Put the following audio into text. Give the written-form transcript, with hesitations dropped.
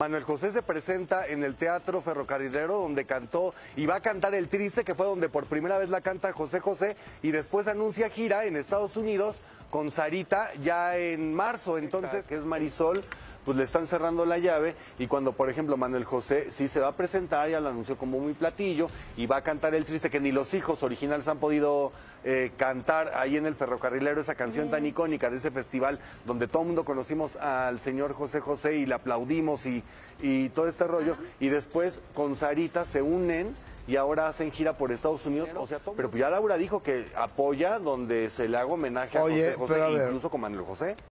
Manuel José se presenta en el Teatro Ferrocarrilero, donde cantó y va a cantar El Triste, que fue donde por primera vez la canta José José, y después anuncia gira en Estados Unidos con Sarita ya en marzo. Entonces, que es Marisol, pues le están cerrando la llave, y cuando, por ejemplo, Manuel José sí se va a presentar, ya lo anunció como muy platillo, y va a cantar El Triste, que ni los hijos originales han podido cantar ahí en el Ferrocarrilero, esa canción tan icónica de ese festival, donde todo el mundo conocimos al señor José José y le aplaudimos y todo este rollo, y después con Sarita se unen y ahora hacen gira por Estados Unidos, o sea, pero pues ya Laura dijo que apoya donde se le haga homenaje a José José, incluso con Manuel José.